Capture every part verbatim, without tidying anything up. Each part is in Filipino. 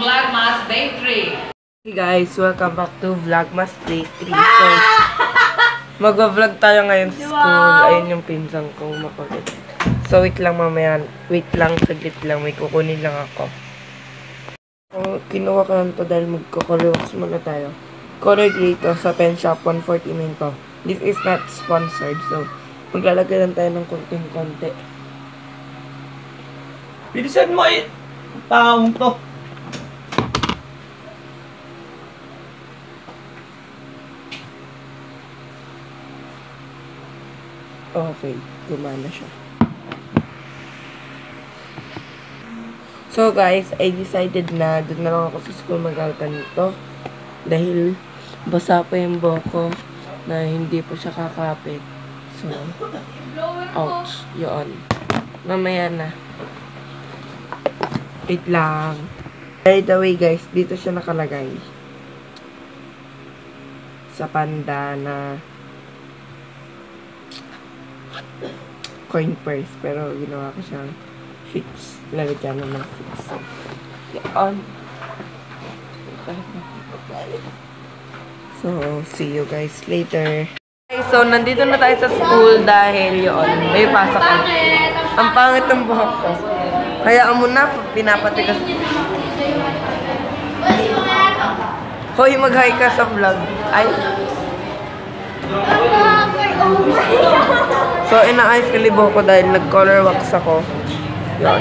Vlogmas Day three. Hey guys, welcome back to Vlogmas Day three. So, mag-vlog tayo ngayon sa school. Ayun yung pinsang kong mapagod. So, wait lang mamaya. Wait lang, saglit lang. May kukunin lang ako. So, kinuha ko lang to dahil magko-color wax muna tayo. Color grade to sa pen shop one forty-nine to. This is not sponsored. So, maglalagay lang tayo ng konting-konti. Bilisan mo eh! Taong to! Okay, gumana siya. So guys, I decided na doon na lang ako sa school mag-alta nito. Dahil basa pa yung buhok ko na hindi po siya kakapit. So, ouch. Yun. Mamaya na. Wait lang. By the way guys, dito siya nakalagay. Sa panda na coin purse. Pero ginawa ko siyang fix. Lalagyan mo ng fix. So, yan. So, see you guys later. Okay, so nandito na tayo sa school dahil yun, may pasok ako. Ang pangit ng buhok ko. Hayaan mo na, pinapatigas. Hoy, mag-hi ka sa vlog. Ay. So, inaayos ko libo ko dahil nag-color wax ako. Yun.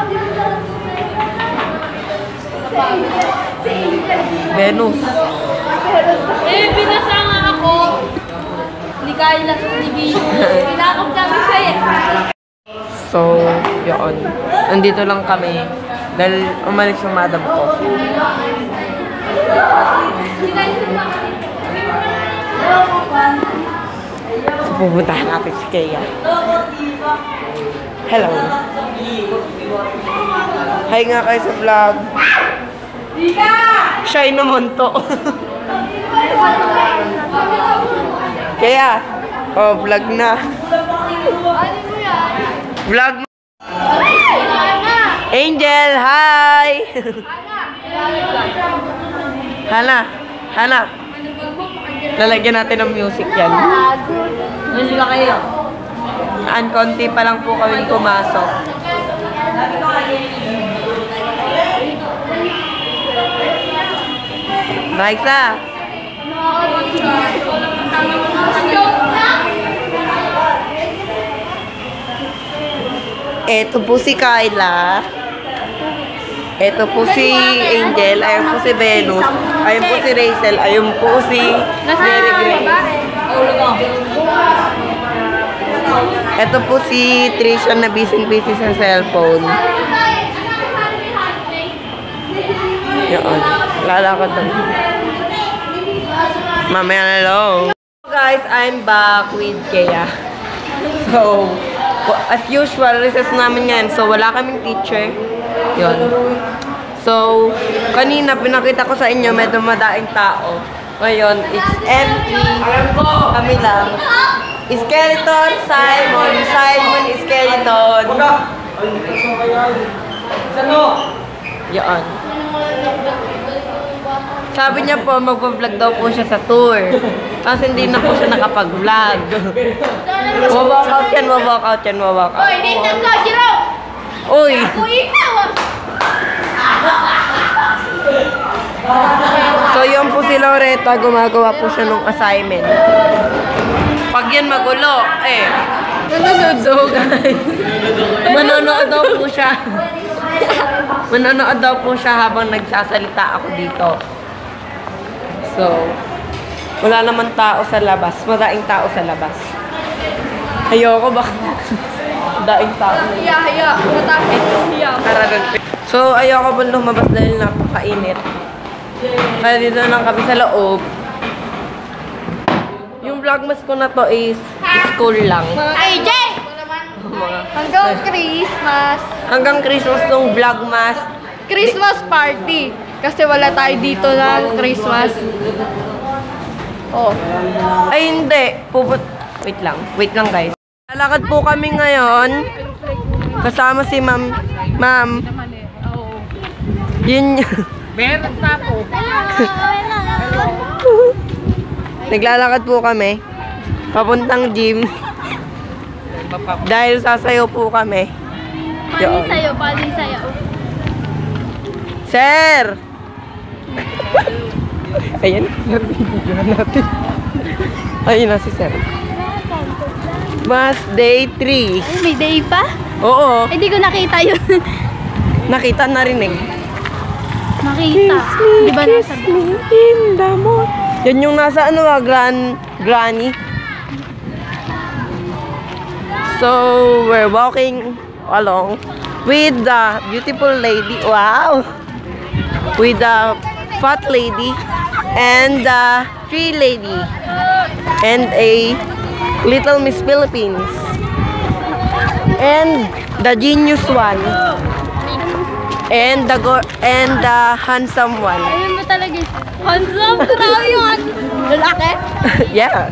Venus. Eh, binasa nga ako. Hindi kaya lang sa T V. Pinakap namin siya eh. So, yun. Nandito lang kami. Dahil umalis yung madam ko. So, pupuntahan natin si Kea. Hello. Hi nga kayo sa vlog. Shy naman to. Kaya, oh, vlog na. Vlog. Angel, hi! Hana, Hana. Lalagyan natin ng music yan. Music ka kayo. An konti pa lang po kami pumasok. Raisa. Ito po si Kyla. Ito po si Angel. Ayun po si Venus. Ayun po si Rachel. Ayun po si Mary Grace. Ito po si Trisha na busy-busy sa cellphone. Yun. Lalakad lang. Mamaya na lang. Guys, I'm back with Kea. So, as usual, recess namin ngayon. So, wala kaming teacher. Yun. So, kanina pinakita ko sa inyo, may dumadaing tao. Ngayon, it's empty. Kami lang. Skeleton, Simon. Simon, Skeleton. Yun. Sabi niya po, mag-vlog daw po siya sa tour. Kasi hindi na po siya nakapag-vlog. Mawalk out yan, mawalk out yan, mawalk out. Uy, dito ka, Jiro! Uy! Uy, ikaw! So, yun po si Loretta, gumagawa po siya ng assignment. Pag yan magulo, eh, nanonood daw, guys. Manonood daw po siya. Manonood daw po siya habang nagsasalita ako dito. So, wala naman tao sa labas. Madaing tao sa labas. Ayoko ba? Daing tao. Hiya, hiya. Matakit. Hiya. So, ayoko ba lumabas dahil napakainit. Kaya dito lang kami sa loob. Yung vlogmas ko na to is school lang. Ay, Jay! Hanggang Christmas. Hanggang Christmas nung vlogmas. Christmas party. Kasi wala tayo dito ng Christmas. Oh. Ay, hindi. Puput... Wait lang. Wait lang, guys. Lalakad po kami ngayon. Kasama si ma'am. Ma'am. Yun Meron na po. Naglalakad po kami. Papuntang gym. Dahil sasayaw po kami. Paano sa'yo? Paano sa'yo? Sir! Ayan. Nabibigyan natin. Ayun na si Sir. Mas day three. Ay, may day pa? Oo. Hindi ko nakita yun. Nakita na rin eh. Makita. Di ba nasa in the mood. Yan yung nasa ano ah, gran, granny. So, we're walking along with the beautiful lady. Wow! With the fat lady and the tree lady and a little Miss Philippines and the genius one and the go and the handsome one. Ayun mo talaga. Handsome? Grabe yung lalaki? Yes.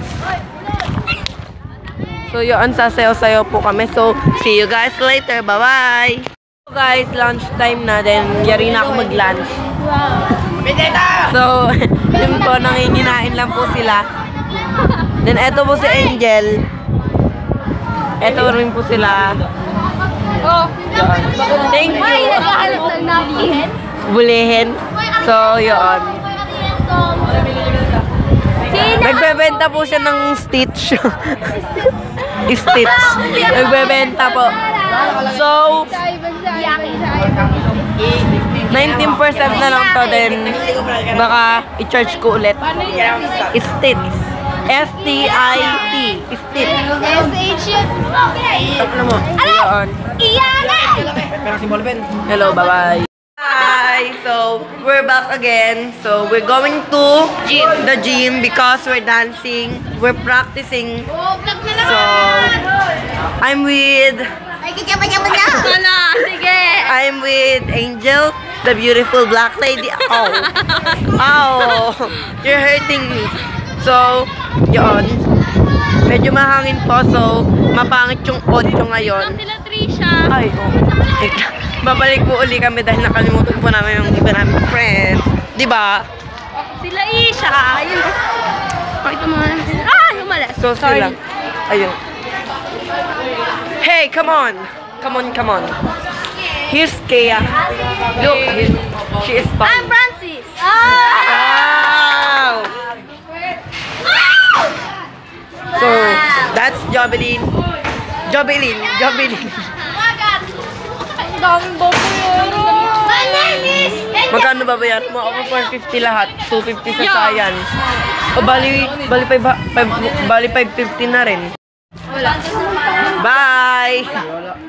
So yun, sasayaw-sayaw po kami. So, see you guys later. Bye-bye! So guys, lunch time na. Then, yari na ako mag-lunch. Wow. So, yun po, nanginginain lang po sila. Then, eto po si Angel. Eto rin po sila. Oh. Yun. Thank Ay, you. naghahanap ng napihin. Bulihin. So, yun. Nagbebenta po siya ng stitch. Stitch. Nagbebenta po. So, nineteen percent na lang to, then baka i-charge ko ulit. Stitch. S T I T. Stitch. S H yun. Ano mo? Yun. Iyan! Hello, bye-bye. Hi! So, we're back again. So, we're going to gym. the gym because we're dancing. We're practicing. Oh, vlog na So, I'm with Ay, kikapa-kapa na! Ano? Sige! I'm with Angel, the beautiful black lady. Oh. Oh. You're hurting me. So, yun. Medyo mahangin po. So, mapangit yung audio ngayon. Sila Trisha. Ay, oh. Babalik po uli kami dahil nakalimutan po namin yung iba namin friends. Diba? Sila Isha. Ayun. Pakita mo nga. Ah! Lumalas. So, sila. Ayun. Hey, come on. Come on, come on. Here's Kea. Look, he- she is fun. I'm Francis. Ah! Wow! So, that's Jobeline. Jobeline, Jobeline. Ang daming babayero. My name is... Magkano babayar mo? Ako four fifty lahat. two fifty sa science. O bali, bali, five, five, bali five fifty na rin. Wala. Bye!